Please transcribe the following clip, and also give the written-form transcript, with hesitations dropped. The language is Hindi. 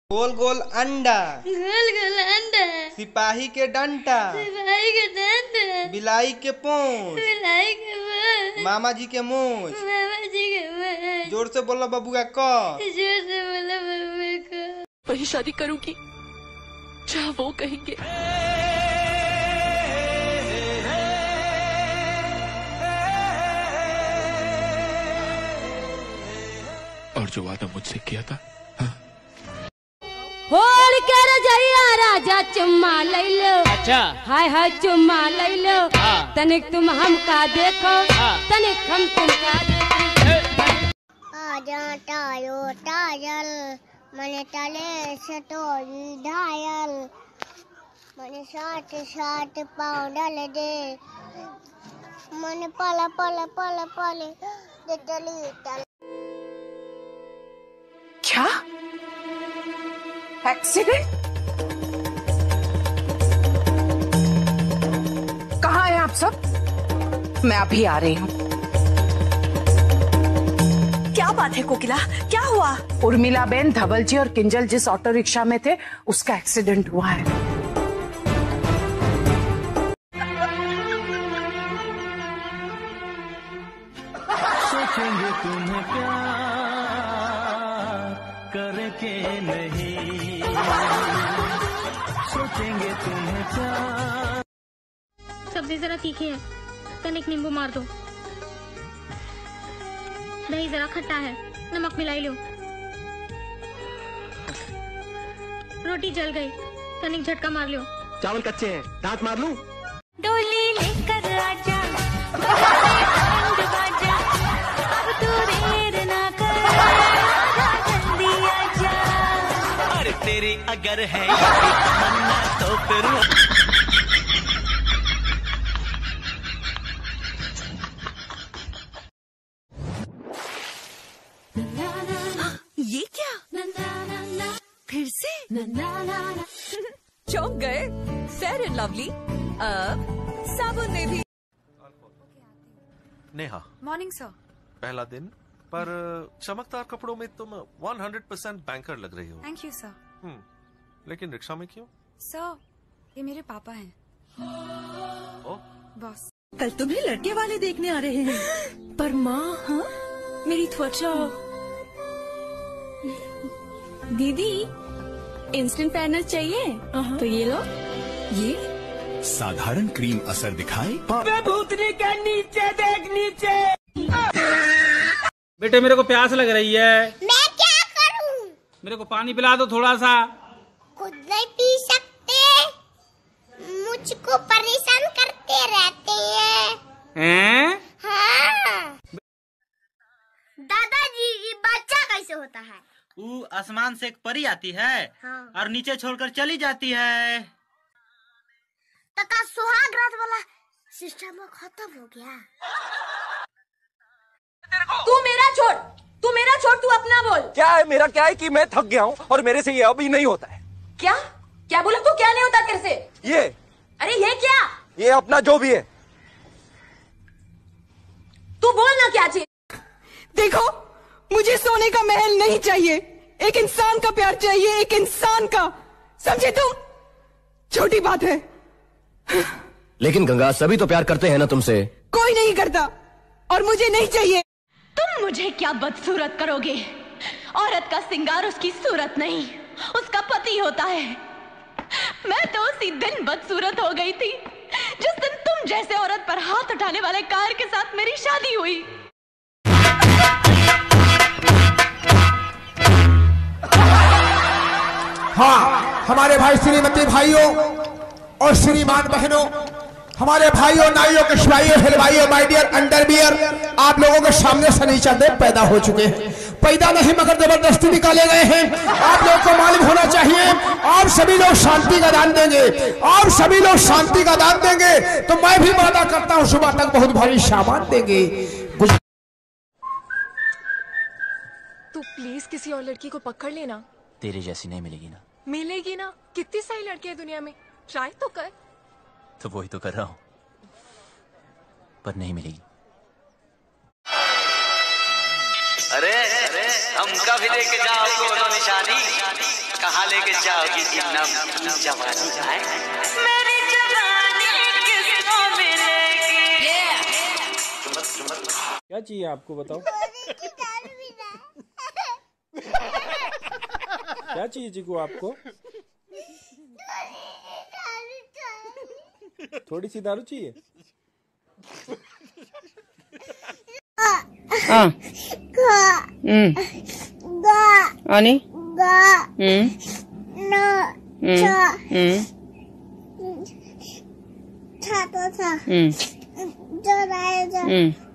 गोल गोल अंडा, गोल गोल अंडा, सिपाही के डंडा, सिपाही के डंडा, बिलाई के पूंछ, बिलाई के पूंछ, मामा जी के मूंछ। मामा जी के मूंछ। जोर से बोलो बबुआ को। जोर से बोलो बबुआ को। वही शादी करूंगी जहाँ वो कहेंगे। और जो वादा मुझसे किया था, होल के रजैया राजा चुम्मा ले लो। अच्छा हाय हाय चुम्मा ले लो। तनिक तुम हमका देखो, तनिक हम तुमका देखो। आजा टायो टायल मने तले से तोड़ी ढायल मने साथ साथ पाउडर दे मने पल पल पल पल दे तली तल। क्या एक्सीडेंट? कहाँ हैं आप सब? मैं अभी आ रही हूँ। क्या बात है कोकिला, क्या हुआ? उर्मिला बेन, धवल जी और किंजल जिस ऑटो रिक्शा में थे उसका एक्सीडेंट हुआ है। सोचेंगे तुम्हें प्यार करके नहीं, सोचेंगे तुम्हें प्यार। सब्जी जरा तीखी है, तनिक नींबू मार दो। दही जरा खट्टा है, नमक मिलाई लो। रोटी जल गई, तनिक झटका मार लो। चावल कच्चे हैं, दांत मार लूं? डोली लेकर आजा, अब तू देर ना कर, जल्दी आजा। अरे तेरी अगर है तमन्ना तो फिर ये क्या? फिर से? चौंक गए? फेयर एंड लवली अब साबुन में भी। Neha, morning sir. पहला दिन पर चमकदार कपड़ों में तुम 100% बैंकर लग रही हो। Thank you sir. लेकिन रिक्शा में क्यों? सर ये मेरे पापा हैं। ओ, बॉस कल तुम्हें लड़के वाले देखने आ रहे हैं। पर माँ, हाँ मेरी त्वचा। दीदी इंस्टेंट फेयरनेस चाहिए तो ये लो। ये साधारण क्रीम असर दिखाए। भूतनी के नीचे देख, नीचे। बेटे मेरे को प्यास लग रही है। मैं क्या करूं? मेरे को पानी पिला दो थोड़ा सा। खुद नहीं पी सकते, मुझको परेशान करते रहते हैं। हाँ। दादाजी ये बच्चा कैसे होता है? वो आसमान से एक परी आती है। हाँ। और नीचे छोड़कर चली जाती है। तका सुहाग रात वाला सिस्टम खत्म हो गया। तू मेरा छोड़, तू अपना बोल। क्या है मेरा? क्या है कि मैं थक गया हूँ और मेरे से ये अभी नहीं होता है। क्या क्या बोला तू? क्या नहीं होता तेरे से? ये अरे ये क्या? ये अपना जो भी है। तू बोल ना क्या चाहिए। देखो, मुझे सोने का महल नहीं चाहिए, एक इंसान का प्यार चाहिए, एक इंसान का। समझे तुम? छोटी बात है। लेकिन गंगा, सभी तो प्यार करते हैं ना तुमसे। कोई नहीं करता और मुझे नहीं चाहिए। तुम मुझे क्या बदसूरत करोगे? औरत का सिंगार उसकी सूरत नहीं, उसका पति होता है। मैं तो उसी दिन बदसूरत हो गई थी जिस दिन तुम जैसे औरत पर हाथ उठाने वाले कार के साथ मेरी शादी हुई। हाँ, हमारे भाई श्रीमती भाइयों और श्रीमान बहनों, हमारे भाइयों, नाइयों, कशवाइयों, हलवाइयों, माय डियर अंडरवियर, आप लोगों के सामने शनीचर देव पैदा हो चुके हैं। पैदा नहीं मगर जबरदस्ती निकाले गए हैं। आप लोगों को मालूम होना चाहिए, आप सभी लोग शांति का दान देंगे, आप सभी लोग शांति का दान देंगे तो मैं भी वादा करता हूँ सुबह तक बहुत भारी सामान देंगे। तू प्लीज किसी और लड़की को पकड़ लेना। तेरे जैसी नहीं मिलेगी ना। मिलेगी ना, कितनी सारी लड़कियां दुनिया में, ट्राई तो कर। तो वही तो कर रहा हूँ, पर नहीं मिलेगी। अरे हमका भी लेके जाओ कोनो निशानी। कहाँ लेके जाओगी जवानी आए मेरी जवानी किसको मिलेगी। क्या चाहिए आपको बताओ? क्या चाहिए चिकू आपको? थोड़ी सी दारू चाहिए? आणि था